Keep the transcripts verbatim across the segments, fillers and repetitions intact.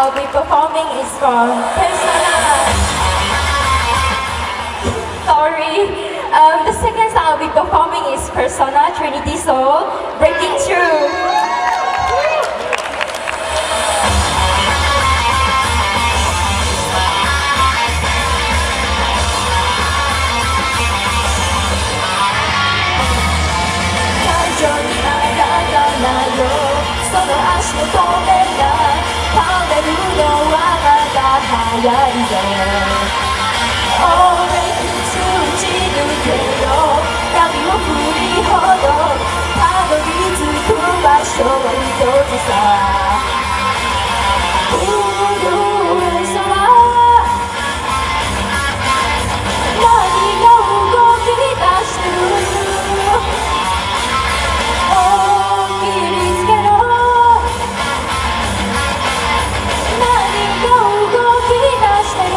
I'll be performing is from Persona. Sorry. Um, the second song I'll be performing is Persona Trinity Soul, Breakin Through. Oh, breaking through 打ち抜けよ闇を振りほどたどり着く場所は一つさ震え空何が動き出してるお切りつけろ何が動き出してる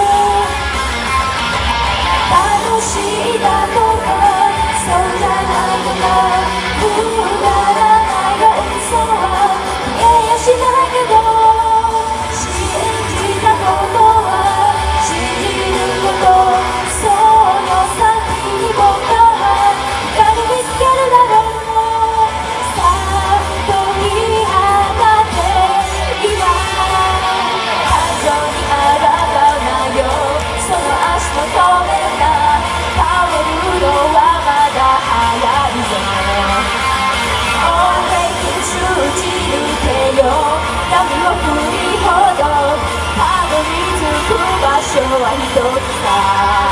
楽しいだとかそうじゃないとかくだらないが嘘は言えやしないけど信じたことは信じることその先に僕らは何見つけるだろうさあ飛び放って今感情にあらがうなよその足の止め闇を振りほどたどり着く場所は一つさ